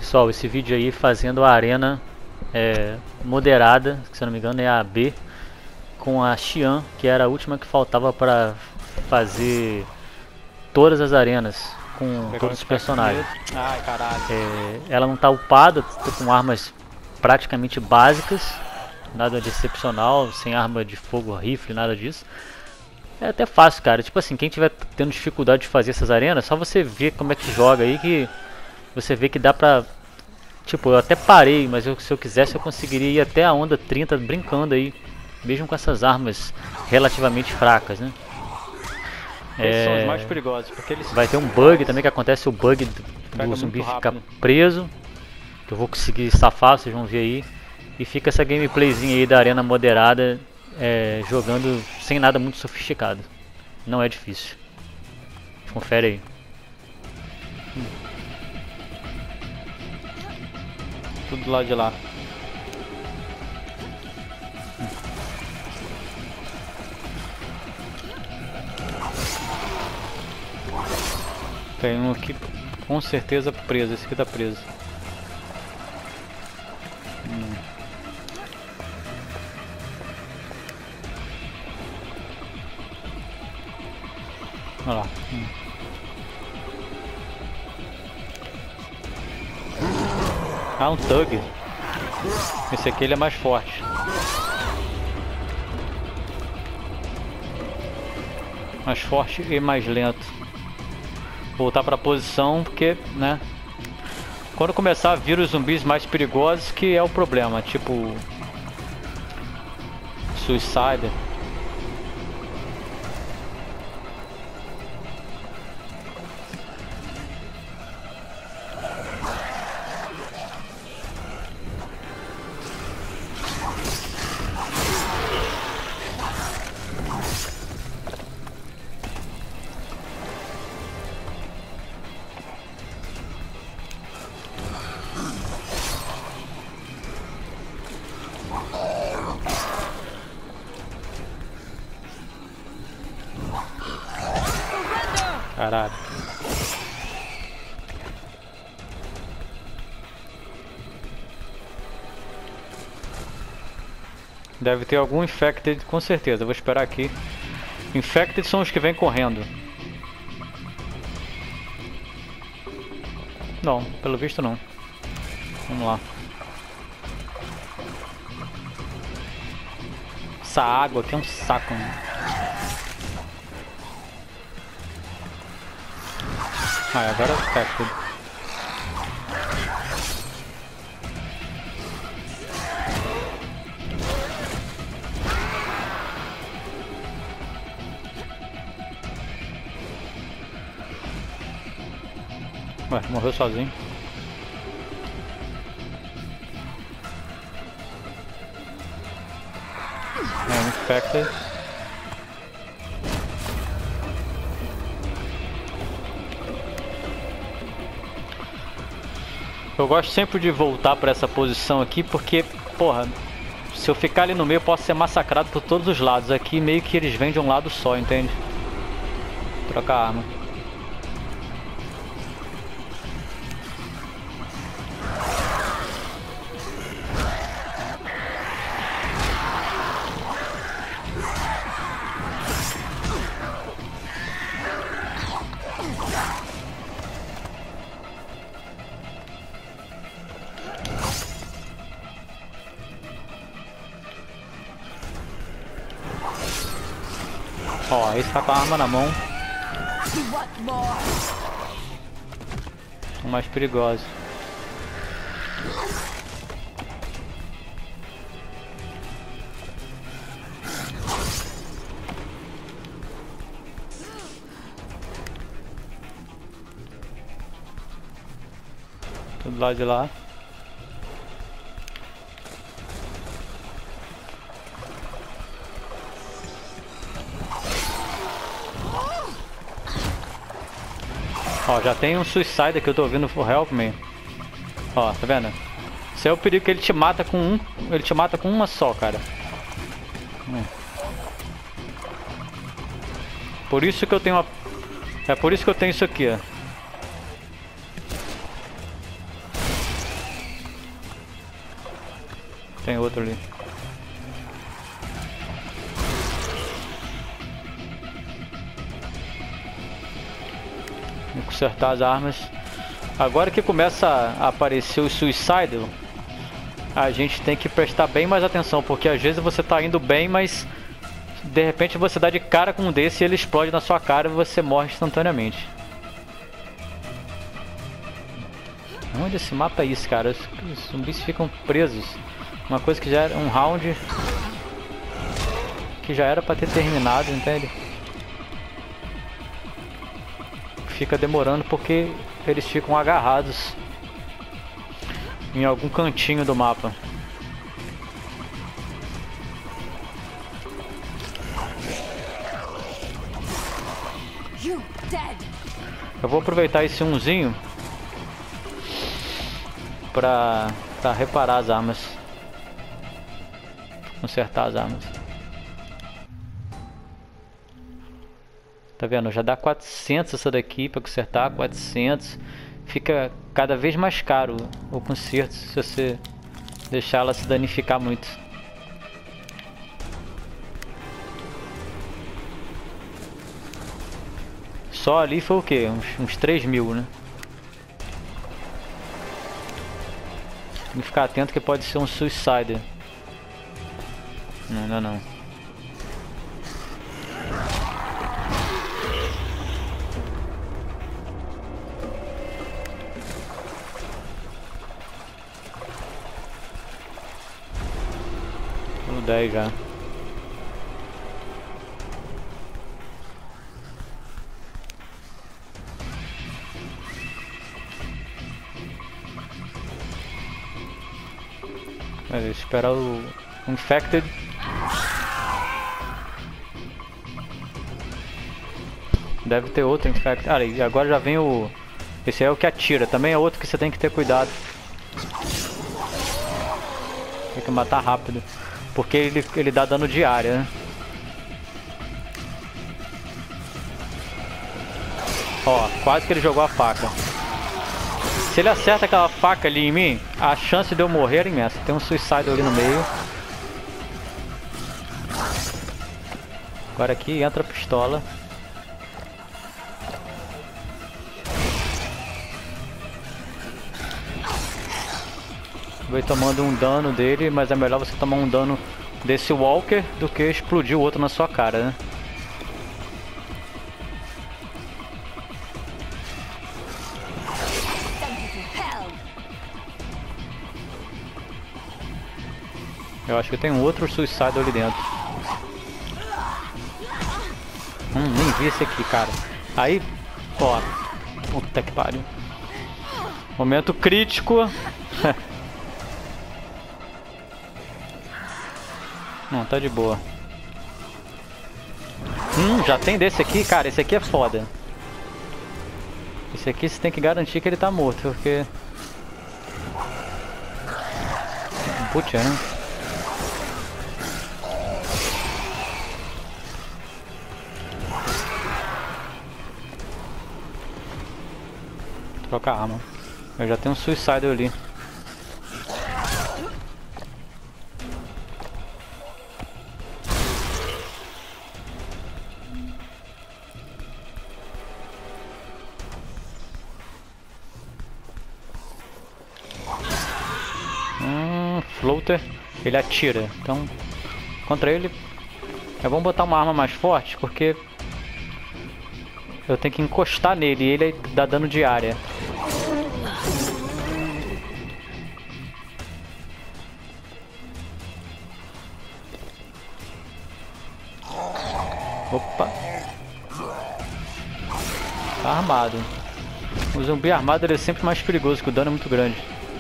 Pessoal, esse vídeo aí fazendo a arena moderada, se eu não me engano é a B, com a Xian, que era a última que faltava para fazer todas as arenas com todos os personagens. Ai, caralho. Ela não tá upada, tô com armas praticamente básicas, nada de excepcional, sem arma de fogo, rifle, nada disso. É até fácil, cara. Tipo assim, quem tiver tendo dificuldade de fazer essas arenas, só você ver como é que joga aí que você vê que dá pra... Tipo, eu até parei, mas se eu quisesse eu conseguiria ir até a onda 30 brincando aí, mesmo com essas armas relativamente fracas, né? Esses são os mais perigosos, porque eles... Vai ter um bug também, que acontece o bug do zumbi ficar preso, que eu vou conseguir safar, vocês vão ver aí. E fica essa gameplayzinha aí da arena moderada, jogando sem nada muito sofisticado. Não é difícil. Confere aí. Tudo do lado de lá. Tem um aqui com certeza preso, esse aqui tá preso. Olha lá. Ah, um Thug. Esse aqui ele é mais forte. Mais forte e mais lento. Voltar pra posição porque, né? Quando começar a vir os zumbis mais perigosos que é o problema, tipo Suicide. Caralho. Deve ter algum Infected, com certeza. Vou esperar aqui. Infected são os que vêm correndo. Não, pelo visto não. Vamos lá. Essa água aqui é um saco, mano. Ah, agora é Infected. Ué, morreu sozinho. É, Infected. Eu gosto sempre de voltar pra essa posição aqui porque, porra, se eu ficar ali no meio eu posso ser massacrado por todos os lados. Aqui meio que eles vêm de um lado só, entende? Troca a arma. Ó, esse tá com a arma na mão. São mais perigosos. Tudo lá de lá. Ó, já tem um Suicide que eu tô ouvindo for Help Me. Ó, tá vendo? Esse é o perigo que ele te mata com um. Ele te mata com uma só, cara. Por isso que eu tenho uma... É por isso que eu tenho isso aqui, ó. Tem outro ali. Vou consertar as armas. Agora que começa a aparecer o Suicidal, a gente tem que prestar bem mais atenção, porque às vezes você tá indo bem, mas de repente você dá de cara com um desse e ele explode na sua cara e você morre instantaneamente. Onde esse mapa é isso, cara? Os zumbis ficam presos. Uma coisa que já era um round que já era pra ter terminado, entende? Fica demorando porque eles ficam agarrados em algum cantinho do mapa. Eu vou aproveitar esse umzinho pra reparar as armas. Consertar as armas. Tá vendo? Já dá 400 essa daqui pra consertar, 400. Fica cada vez mais caro o conserto se você deixar ela se danificar muito. Só ali foi o que? Uns 3.000, né? Tem que ficar atento que pode ser um Suicidal. Não, não. No 10 já. Esperar o Infected. Deve ter outro Infected. Ah, e agora já vem o... Esse aí é o que atira. Também é outro que você tem que ter cuidado. Tem que matar rápido. Porque ele dá dano de área, né? Ó, quase que ele jogou a faca. Se ele acerta aquela faca ali em mim, a chance de eu morrer é imensa. Tem um Suicidal ali no meio. Agora aqui entra a pistola. Vou tomando um dano dele, mas é melhor você tomar um dano desse Walker do que explodir o outro na sua cara, né? Eu acho que tem um outro Suicidal ali dentro. Nem vi esse aqui, cara. Aí, ó. Puta que pariu. Momento crítico. Não, tá de boa. Já tem desse aqui, cara. Esse aqui é foda. Esse aqui você tem que garantir que ele tá morto, porque... Putz, né? Troca a arma. Eu já tenho um Suicidal ali. Floater, ele atira. Então, contra ele, é bom botar uma arma mais forte, porque eu tenho que encostar nele e ele dá dano de área. Opa! Tá armado. O zumbi armado ele é sempre mais perigoso, porque o dano é muito grande.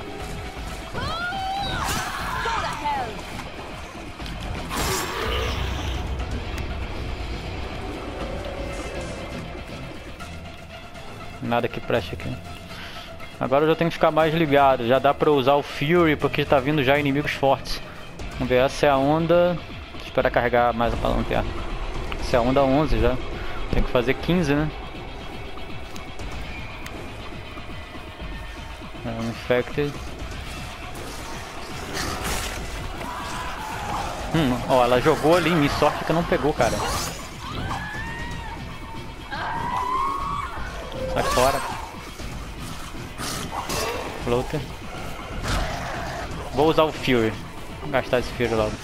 Nada que preste aqui. Agora eu já tenho que ficar mais ligado. Já dá pra usar o Fury, porque tá vindo já inimigos fortes. Vamos ver, essa é a onda. Vou esperar carregar mais a lanterna. Essa é a onda 11 já. Tem que fazer 15, né? É um Infected. Ó, ela jogou ali em mim, sorte que não pegou, cara. Sai fora. Floater. Vou usar o Fury. Vou gastar esse Fury logo.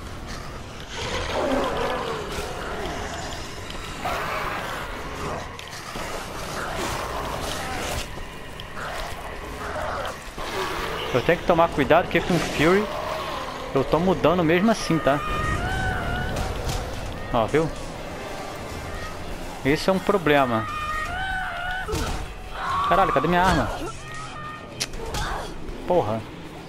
Eu tenho que tomar cuidado porque com o Fury eu tô mudando mesmo assim, tá? Ó, viu? Esse é um problema. Caralho, cadê minha arma? Porra.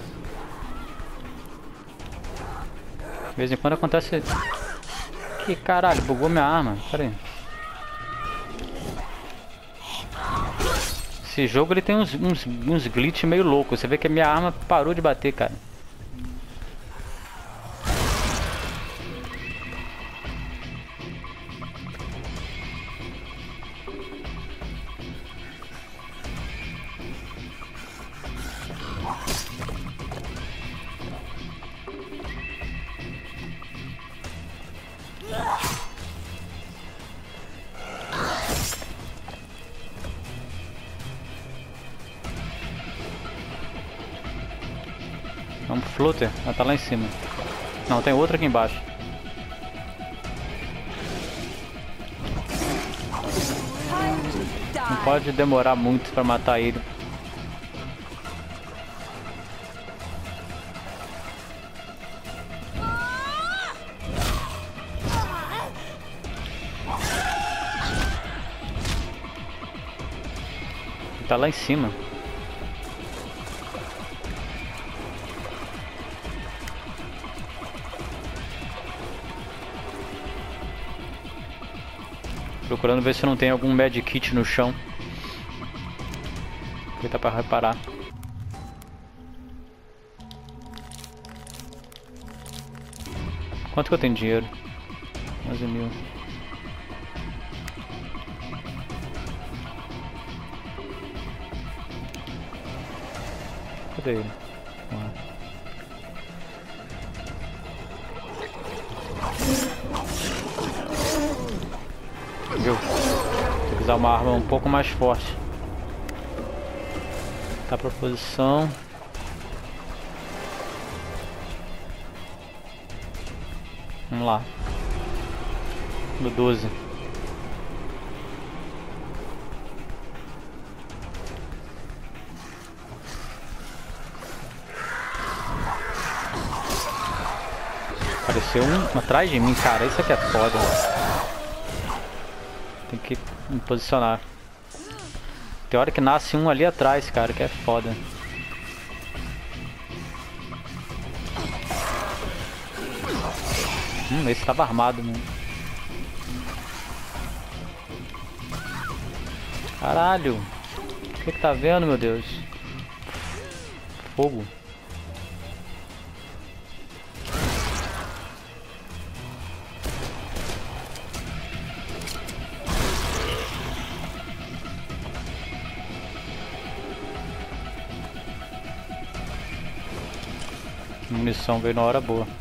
De vez em quando acontece... Que caralho, bugou minha arma. Pera aí. Esse jogo ele tem uns glitch meio loucos. Você vê que a minha arma parou de bater, cara. Vamos floater, ela tá lá em cima. Não, tem outra aqui embaixo. Não pode demorar muito pra matar ele. Ele tá lá em cima. Procurando ver se não tem algum medkit no chão. Aproveitar pra reparar. Quanto que eu tenho de dinheiro? 11 mil. Cadê ele? Viu? Tem que usar uma arma um pouco mais forte. Tá pra posição. Vamos lá. No 12. Apareceu um atrás de mim, cara. Isso aqui é foda. Tem que me posicionar. Tem hora que nasce um ali atrás, cara, que é foda. Esse tava armado, mano. Caralho. O que tá vendo, meu Deus? Fogo. Munição veio na hora boa.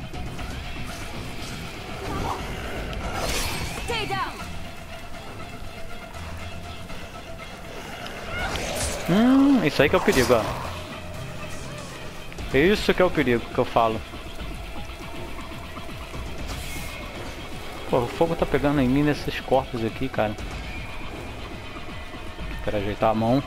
Isso aí que é o perigo, ó. Isso que é o perigo que eu falo. Pô, o fogo tá pegando em mim nesses corpos aqui, cara. Quero ajeitar a mão.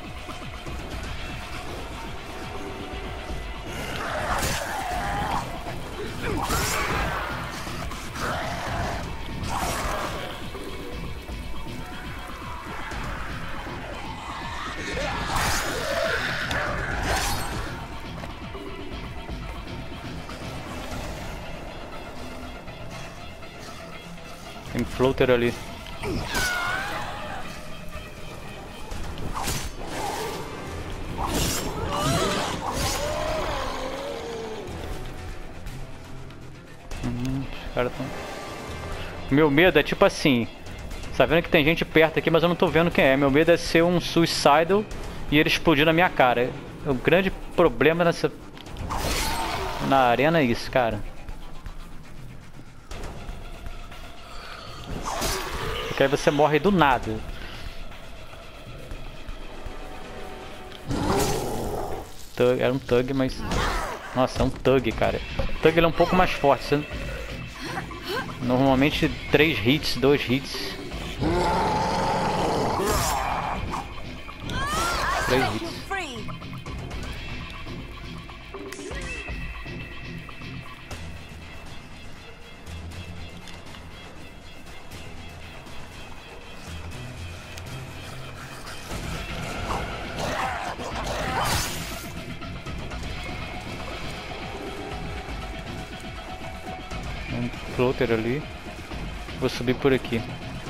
Tem floater ali. Os caras tão... Meu medo é tipo assim. Tá vendo que tem gente perto aqui, mas eu não tô vendo quem é. Meu medo é ser um suicidal e ele explodir na minha cara. O grande problema na arena é isso, cara. Que aí você morre do nada. Era um Thug, mas... Nossa, é um Thug, cara. O Thug ele é um pouco mais forte. Você... Normalmente 3 hits, 2 hits. 3 hits. Um floater ali. Vou subir por aqui.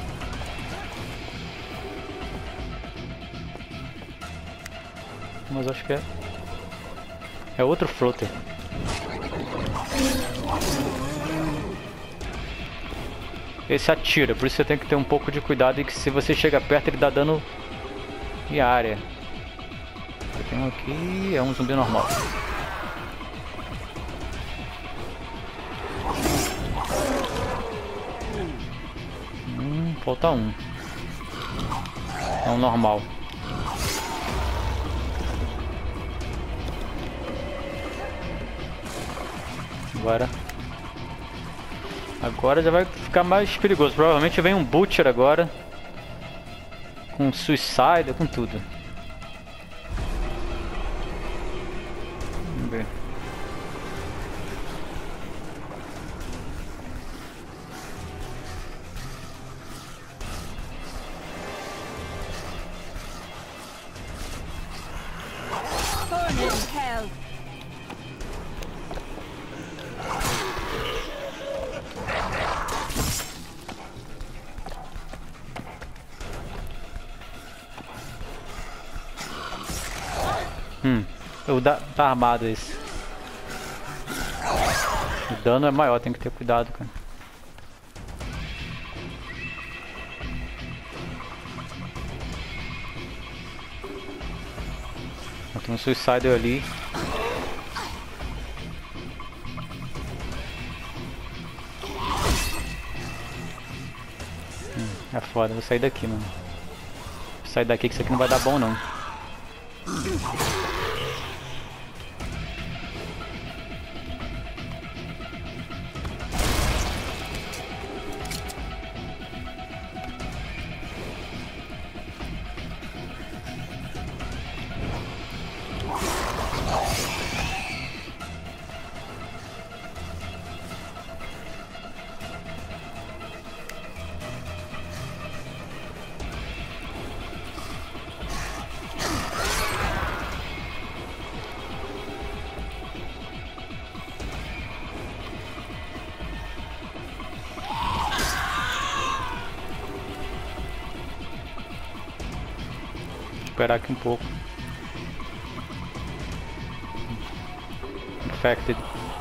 Mas acho que é outro floater. Esse atira, por isso você tem que ter um pouco de cuidado e que se você chega perto ele dá dano em área. Tem um aqui, é um zumbi normal. Falta um. É um normal. Agora já vai ficar mais perigoso. Provavelmente vem um Butcher agora. Com Suicide, com tudo. Vamos ver. Tá armado esse. O dano é maior, tem que ter cuidado, cara. Tem um Suicide ali. É foda, vou sair daqui, mano. Vou sair daqui que isso aqui não vai dar bom, não. Esperar aqui um pouco. Infected.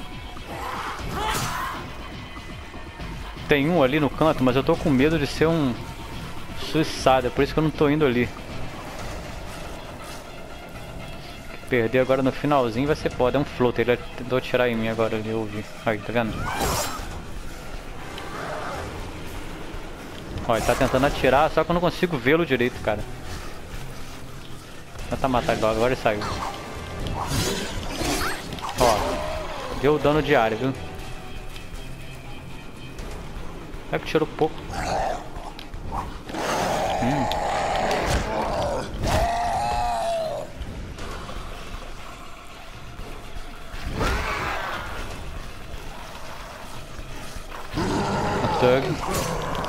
Tem um ali no canto, mas eu tô com medo de ser um Suicide, é por isso que eu não tô indo ali. Perder agora no finalzinho vai ser foda, é um floater, ele tentou atirar em mim agora ali, eu ouvi. Aí, tá vendo? Ó, ele tá tentando atirar, só que eu não consigo vê-lo direito, cara. Tentar matar agora ele saiu. Ó, deu dano de área, viu? É que tirou pouco. Thug.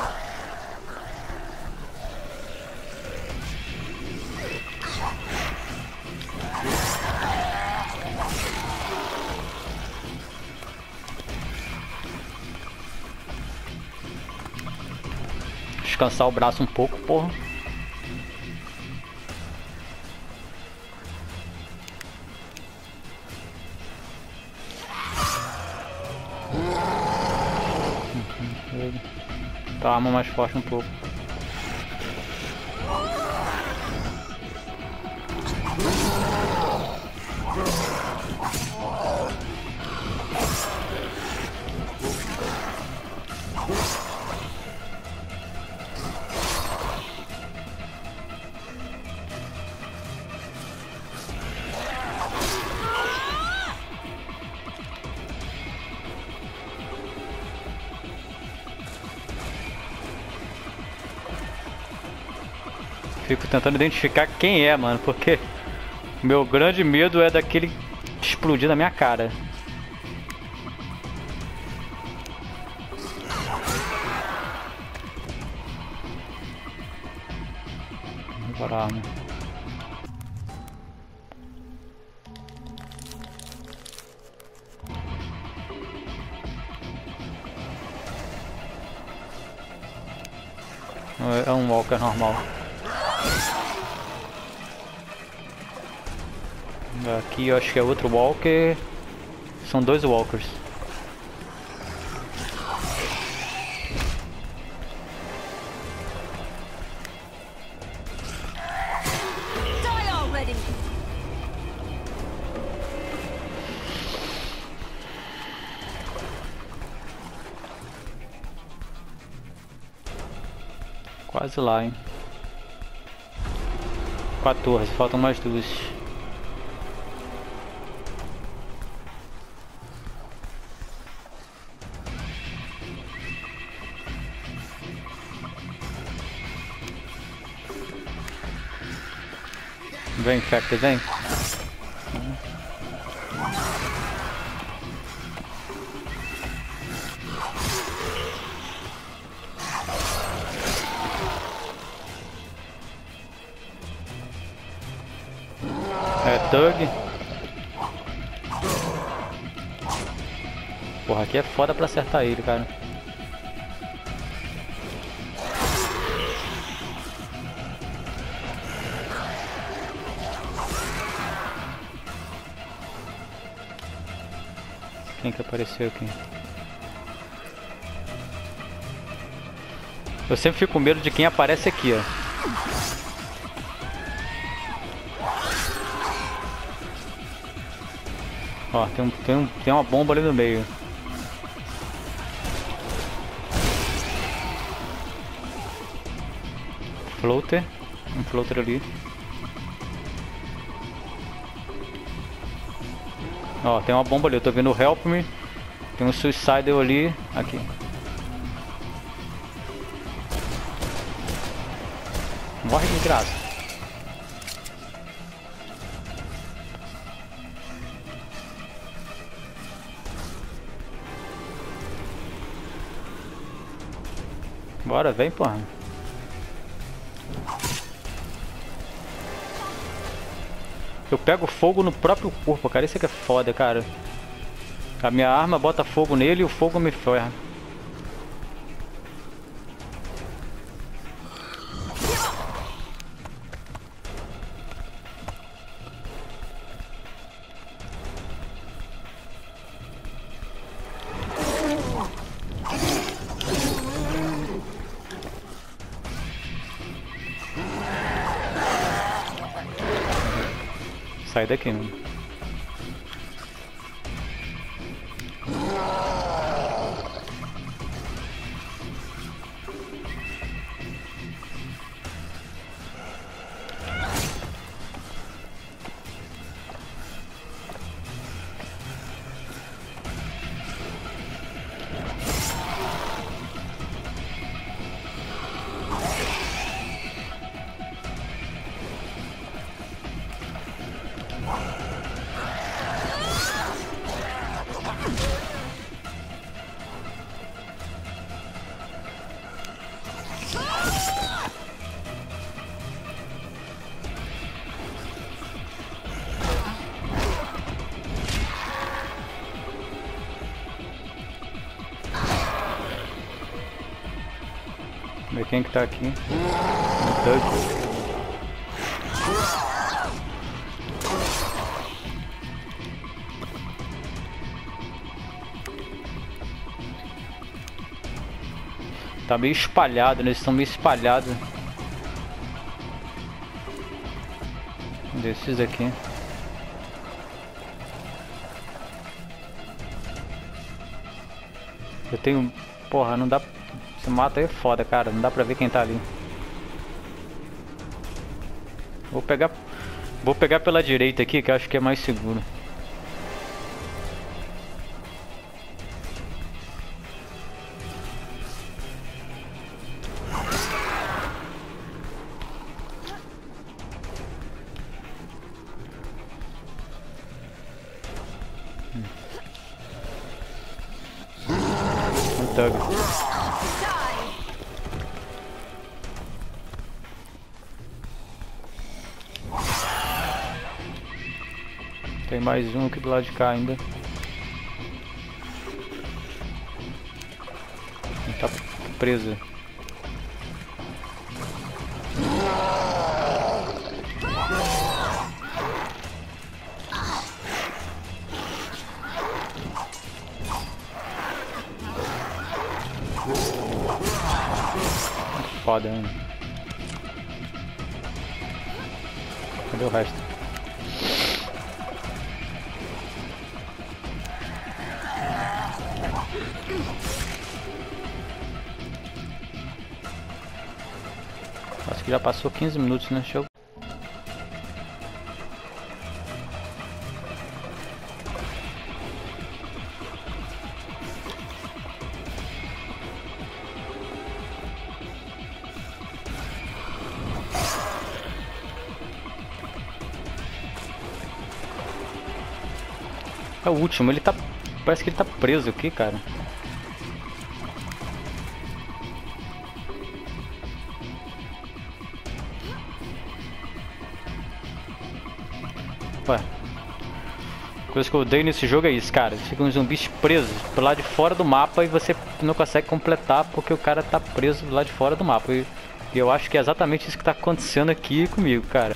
Descansar o braço um pouco, porra. Tá, a arma mais forte um pouco. Fico tentando identificar quem é, mano, porque meu grande medo é daquele explodir na minha cara. Vou parar a arma. É um walker normal. Aqui eu acho que é outro walker. São dois walkers. Die already! Quase lá, hein? 14, faltam mais duas. Vem, Factor, vem. É, Thug. Porra, aqui é foda pra acertar ele, cara. Quem que apareceu aqui? Eu sempre fico com medo de quem aparece aqui, ó. Ó, tem uma bomba ali no meio. Floater. Um floater ali. Ó, tem uma bomba ali. Eu tô vendo o Help Me. Tem um Suicidal ali. Aqui. Morre de graça. Bora, vem, porra. Eu pego fogo no próprio corpo, cara. Isso aqui é foda, cara. A minha arma bota fogo nele e o fogo me ferra. Sai daqui, mano. Ver quem que tá aqui. Um Thug. Tá meio espalhado, né? Eles estão meio espalhados. Desses aqui. Eu tenho... Porra, não dá... Se mata aí é foda, cara. Não dá pra ver quem tá ali. Vou pegar pela direita aqui, que eu acho que é mais seguro. Tug. Tem mais um aqui do lado de cá ainda. Ele tá preso. Foda, né? Cadê o resto? Acho que já passou 15 minutos, né? Deixa eu... É o último, ele tá... Parece que ele tá preso aqui, cara. Ué. Coisa que eu odeio nesse jogo é isso, cara. Ficam uns zumbis presos do lado de fora do mapa e você não consegue completar porque o cara tá preso do lado de fora do mapa. E eu acho que é exatamente isso que tá acontecendo aqui comigo, cara.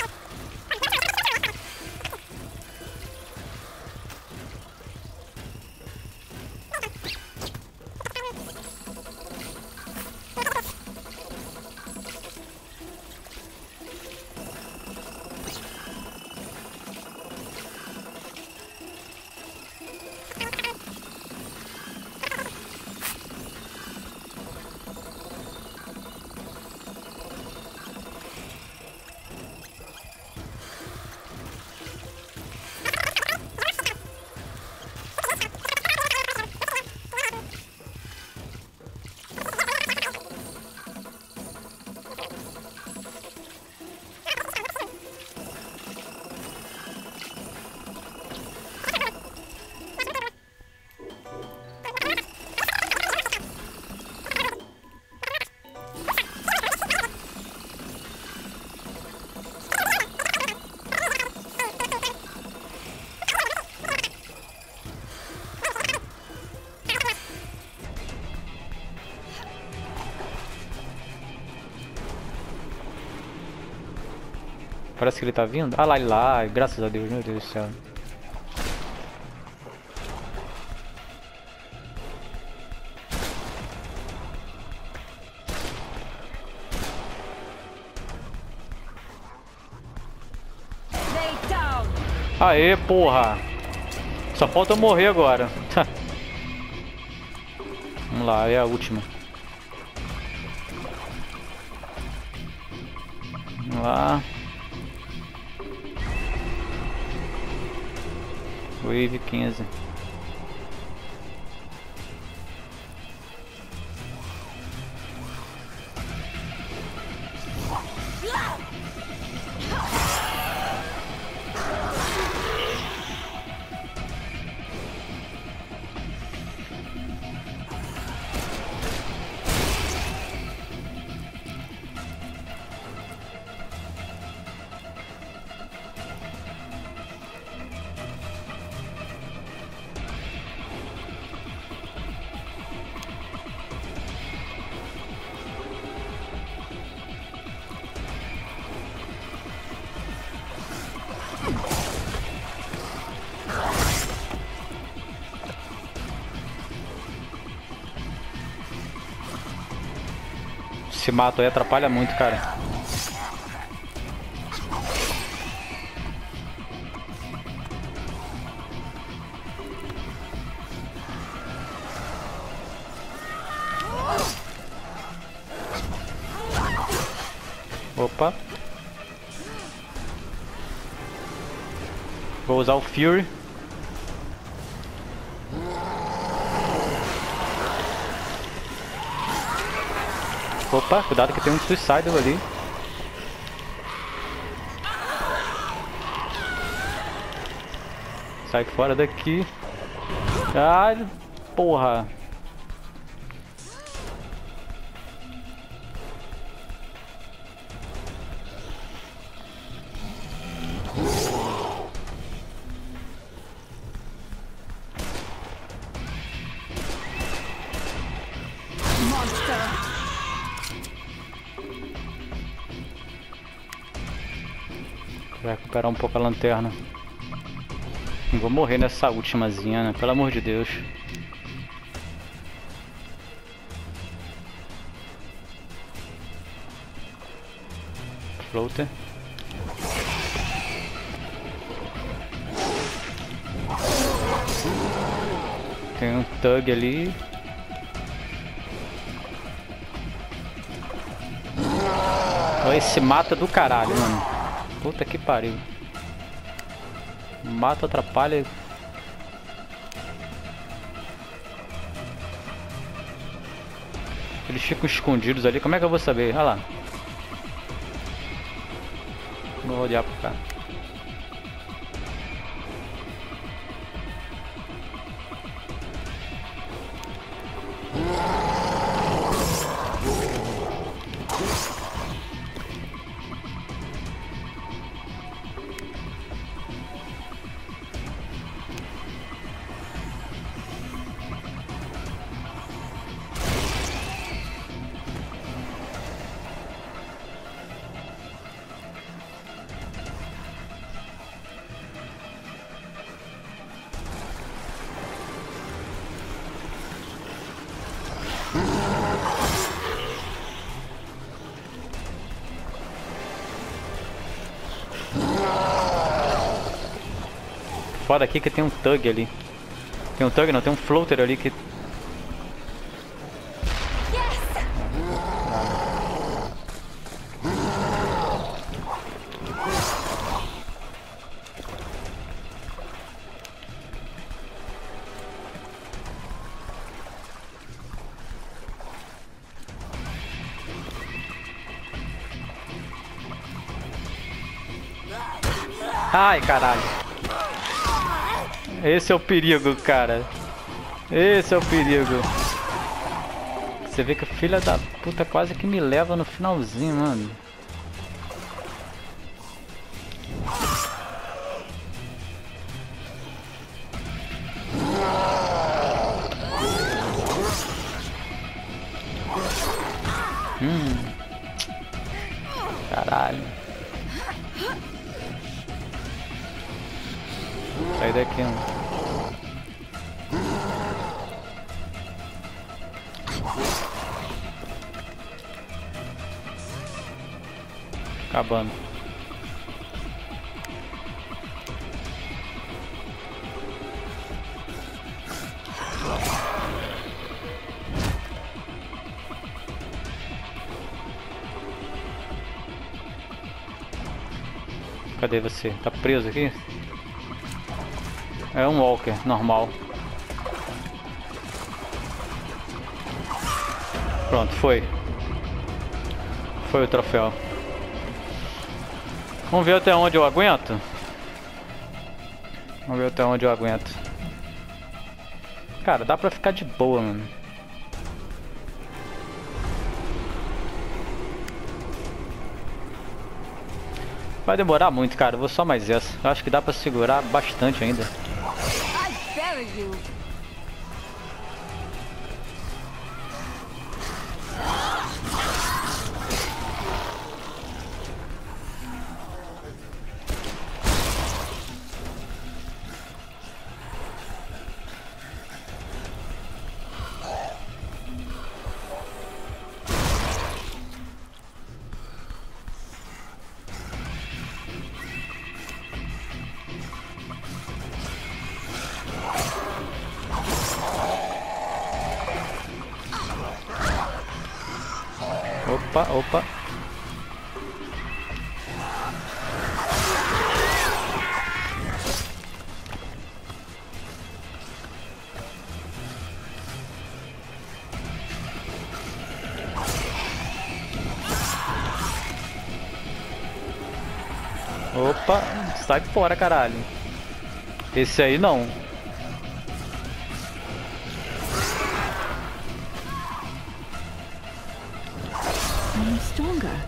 Parece que ele tá vindo. Ah lá, ele lá. Graças a Deus, meu Deus do céu. Lay down. Aê, porra! Só falta eu morrer agora. Vamos lá, é a última. Vamos lá. Wave 15. Esse mato aí atrapalha muito, cara. Opa. Vou usar o Fury. Opa, cuidado que tem um Suicidal ali. Sai fora daqui. Ai, porra. Vou recuperar um pouco a lanterna. Não vou morrer nessa ultimazinha, né? Pelo amor de Deus. Floater. Tem um Thug ali. Olha esse mata do caralho, mano. Puta que pariu. Mata, atrapalha. Eles ficam escondidos ali. Como é que eu vou saber? Olha lá. Não vou olhar pro cara. Foda aqui que tem um Thug ali. Tem um Thug não, tem um Floater ali que... Ai, caralho. Esse é o perigo, cara. Esse é o perigo. Você vê que a filha da puta quase que me leva no finalzinho, mano. Caralho. Sai daqui, mano. Acabando. Cadê você? Tá preso aqui? É um walker normal. Pronto, foi. Foi o troféu. Vamos ver até onde eu aguento. Vamos ver até onde eu aguento. Cara, dá pra ficar de boa, mano. Vai demorar muito, cara. Eu vou só mais essa. Eu acho que dá pra segurar bastante ainda. Opa, opa. Opa, sai fora, caralho. Esse aí não. Stronger.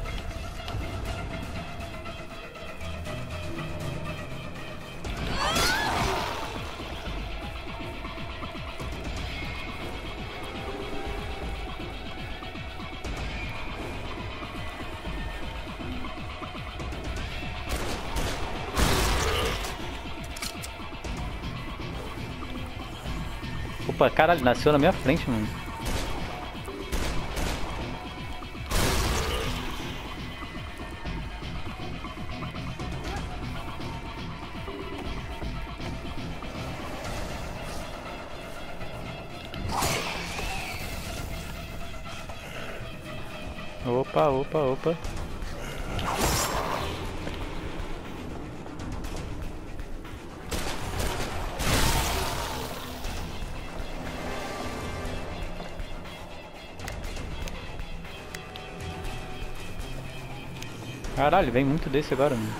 Opa, caralho, nasceu na minha frente, mano. Opa, opa, opa. Caralho, vem muito desse agora, mano.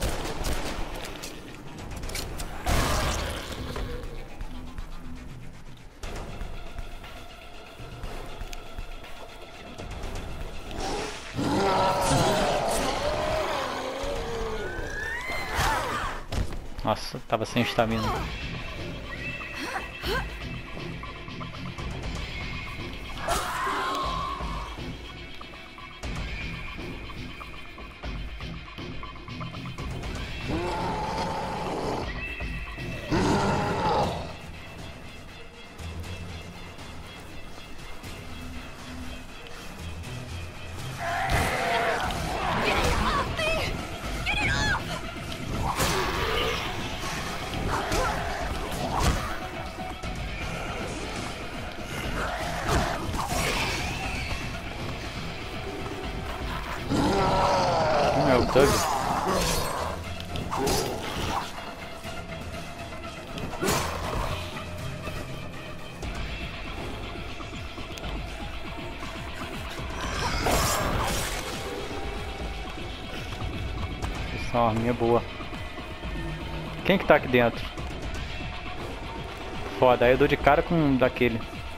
Nossa, tava sem estamina. É o Tug. Essa é uma arminha boa. Quem que tá aqui dentro? Foda, aí eu dou de cara com um daquele.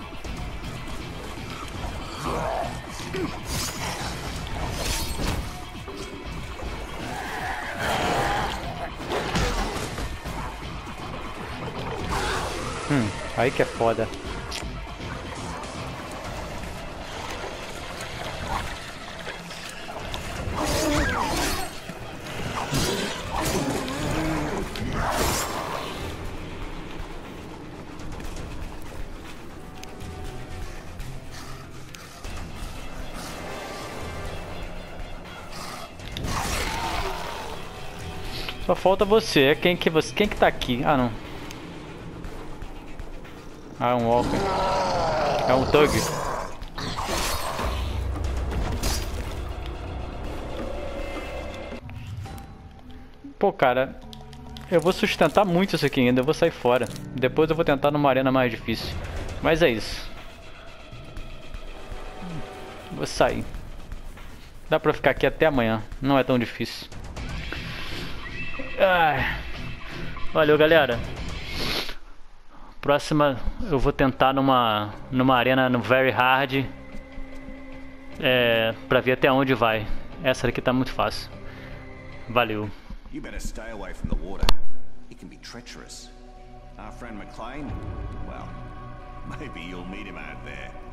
Aí que é foda. Só falta você. Quem que tá aqui? Ah, não. Ah, é um Walker. É um Tug. Pô, cara, eu vou sustentar muito isso aqui ainda. Eu vou sair fora. Depois eu vou tentar numa arena mais difícil. Mas é isso. Vou sair. Dá pra ficar aqui até amanhã. Não é tão difícil. Ai. Valeu, galera. Próxima eu vou tentar numa arena no Very Hard, pra ver até onde vai. Essa daqui tá muito fácil. Valeu. You better stay away from the water. It can be treacherous. Our friend McLean, well, maybe you'll meet him out there.